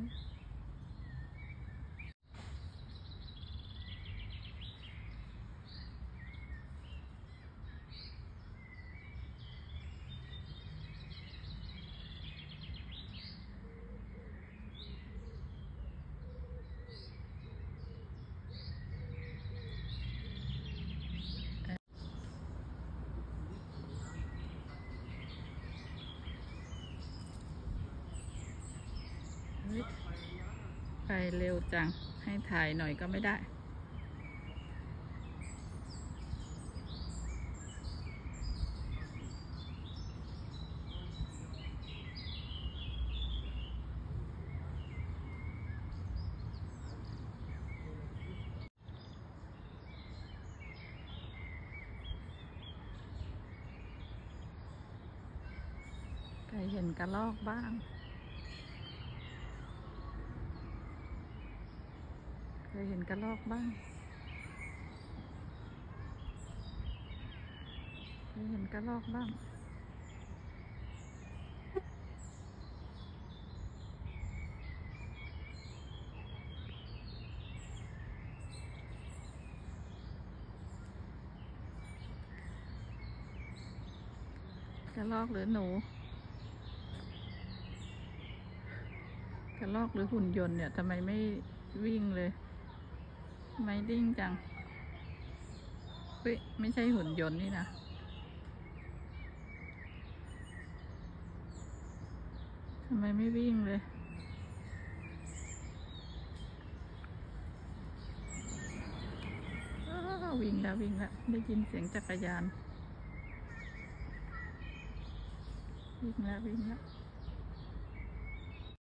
ไปเร็วจังให้ถ่ายหน่อยก็ไม่ได้ใครเห็นกระรอกบ้างเคยเห็นกระรอกบ้างเคยเห็นกระรอกบ้างกระรอกหรือหนูกระรอกหรือหุ่นยนต์เนี่ยทำไมไม่วิ่งเลยไม่ดิ้งจังเฮ้ยไม่ใช่หุ่นยนต์นี่นะทำไมไม่วิ่งเลยวิ่งแล้วได้ยินเสียงจักรยานวิ่งแล้ว